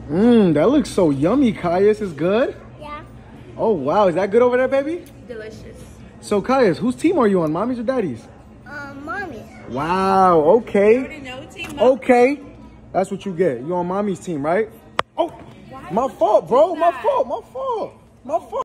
That looks so yummy, Caius. Is good? Yeah. Oh, wow. Is that good over there, baby? Delicious. So, Caius, whose team are you on? Mommy's or daddy's? Mommy's. Wow. Okay. You already know team up. Okay. That's what you get. You're on mommy's team, right? Oh, my fault, bro. My fault. My fault. My fault.